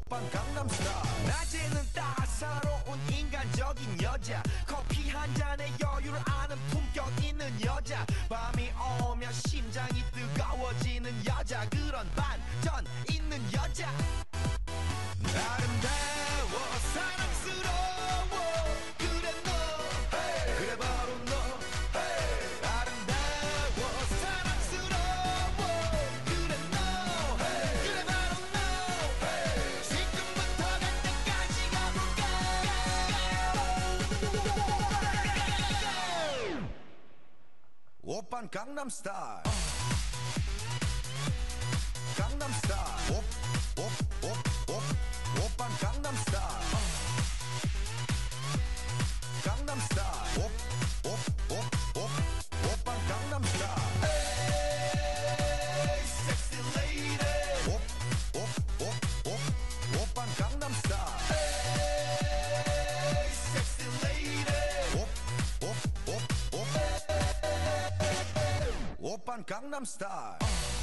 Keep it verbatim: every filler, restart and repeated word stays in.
오빤 강남스타일. 낮에는 따사로운 인간적인 여자, 커피 한 잔에 여유를 아는 품격 있는 여자, 밤이 오면 심장이 뜨거워지는 여자, 그런 반전 있는 여자. 아름다워 사랑스러워 그래 너 hey. 그래 바로 너 hey. 아름다워 사랑스러워 그래 너 hey. 그래 바로 너 hey. 지금부터 갈 때까지 가볼까. 오빤 강남스타일. 강남스타일. 오, 오, 오, 오. 오빤 강남스타일. 강남스타일. 오, 오, 오, 오. 오빤 강남스타일. Hey, sexy lady. 오, 오, 오, 오. 오빤 강남스타일. Hey, sexy lady. 오, 오, 오, 오. 오빤 강남스타일.